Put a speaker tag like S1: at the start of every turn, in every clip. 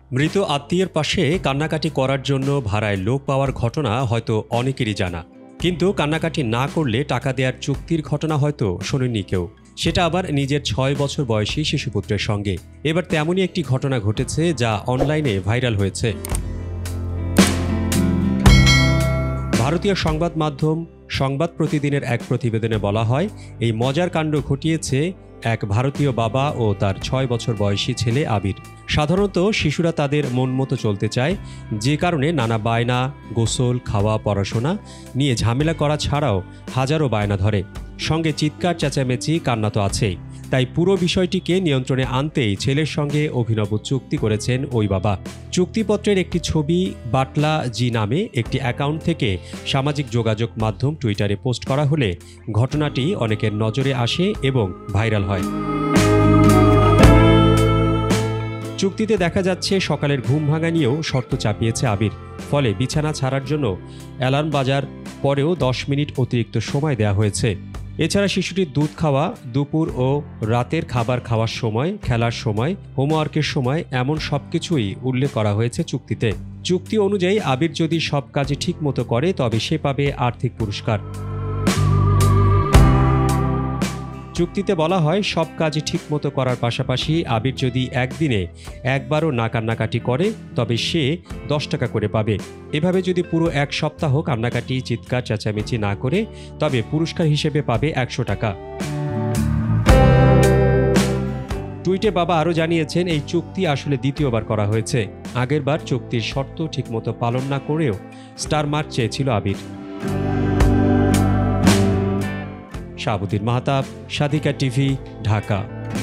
S1: মৃত আত্মীয়ের পাশে কান্নাকাটি করার জন্য ভাড়ায় লোক পাওয়ার ঘটনা হয়তো অনেকেরই জানা, কিন্তু কান্নাকাটি না করলে টাকা দেওয়ার চুক্তির ঘটনা হয়তো শোনেননি কেউ। সেটা আবার নিজের 6 বছর বয়সী শিশুপুত্রের সঙ্গে। এবার তেমনই একটি ঘটনা ঘটেছে যা অনলাইনে ভাইরাল হয়েছে। ভারতীয় সংবাদ মাধ্যম সংবাদ প্রতিদিনের এক প্রতিবেদনে বলা হয়, এই মজার কাণ্ড ঘটিয়েছে এক ভারতীয় বাবা ও তার 6 বছর বয়সী ছেলে আবির। সাধারণত শিশুরা তাদের মন মতো চলতে চায়, যে কারণে নানা বায়না, গোসল, খাওয়া, পড়াশোনা নিয়ে ঝামেলা করা ছাড়াও হাজারো বায়না ধরে। সঙ্গে চিৎকার, চেঁচামেচি, কান্না তো আছেই। তাই পুরো বিষয়টিকে নিয়ন্ত্রণে আনতেই ছেলের সঙ্গে অভিনব চুক্তি করেছেন ওই বাবা। চুক্তিপত্রের একটি ছবি বাটলা জি নামে একটি অ্যাকাউন্ট থেকে সামাজিক যোগাযোগ মাধ্যম টুইটারে পোস্ট করা হলে ঘটনাটি অনেকের নজরে আসে এবং ভাইরাল হয়। চুক্তিতে দেখা যাচ্ছে সকালের ঘুম ভাঙা নিয়েও শর্ত চাপিয়েছে আবির। ফলে বিছানা ছাড়ার জন্য অ্যালার্ম বাজার পরেও 10 মিনিট অতিরিক্ত সময় দেওয়া হয়েছে। এছাড়া শিশুটির দুধ খাওয়া, দুপুর ও রাতের খাবার খাওয়ার সময়, খেলার সময়, হোমওয়ার্কের সময় এমন সবকিছুই উল্লেখ করা হয়েছে চুক্তিতে। চুক্তি অনুযায়ী আবির যদি সব কাজই ঠিক মতো করে তবে সে পাবে আর্থিক পুরস্কার। চুক্তিতে বলা হয়, সব কাজই ঠিক মতো করার পাশাপাশি আবির যদি একদিনে একবারও না কান্নাকাটি করে তবে সে 10 টাকা করে পাবে। এভাবে যদি পুরো 1 সপ্তাহ কান্নাকাটি, চিৎকার, চেঁচামেচি না করে তবে পুরস্কার হিসেবে পাবে 100 টাকা। টুইটে বাবা আরও জানিয়েছেন, এই চুক্তি আসলে দ্বিতীয়বার করা হয়েছে। আগেরবার চুক্তির শর্ত ঠিকমতো পালন না করেও স্টার মার্ক চেয়েছিল আবির। শাহাবুদ্দিন মাহতাব, শাধিকা টিভি, ঢাকা।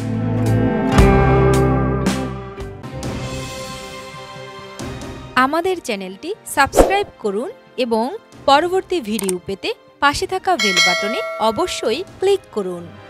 S2: আমাদের চ্যানেলটি সাবস্ক্রাইব করুন এবং পরবর্তী ভিডিও পেতে পাশে থাকা বেল বাটনে অবশ্যই ক্লিক করুন।